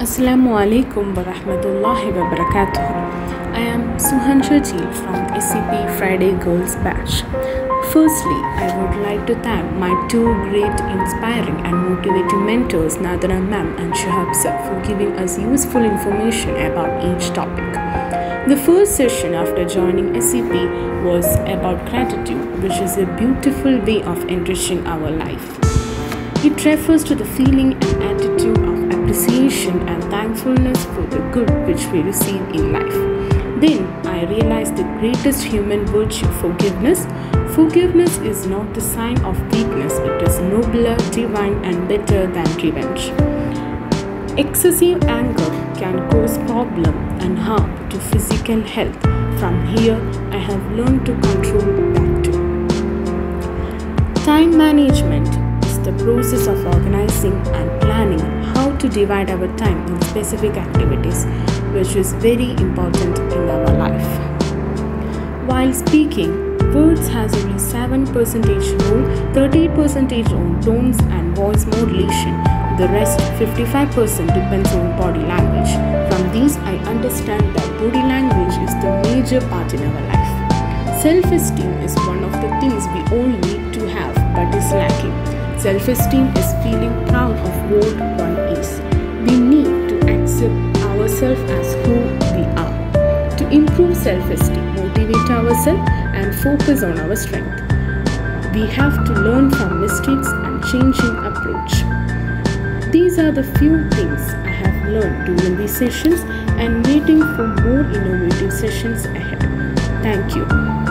Assalamu alaikum wa rahmatullahi wa barakatuh. I am Suhan Shajil from SCP Friday Girls Batch. Firstly, I would like to thank my two great inspiring and motivating mentors Nadana ma'am and Shahab sir for giving us useful information about each topic. The first session after joining SCP was about gratitude, which is a beautiful way of enriching our life. It refers to the feeling and attitude of appreciation and thankfulness for the good which we receive in life. Then I realized the greatest human virtue, forgiveness. Forgiveness is not the sign of weakness, it is nobler, divine, and better than revenge. Excessive anger can cause problem and harm to physical health. From here, I have learned to control that too. Time management is the process of organizing and planning how to divide our time in specific activities, which is very important in our life. While speaking, words has only 7% role, 30% on tones and voice modulation. The rest 55% depends on body language. From these, I understand that body language is the major part in our life. Self-esteem is one of the things we all need to have but is lacking. Self-esteem is feeling proud of what one is. We need to accept ourselves as who we are. To improve self-esteem, motivate ourselves and focus on our strength. We have to learn from mistakes and changing approach. These are the few things I have learned during these sessions and waiting for more innovative sessions ahead. Thank you.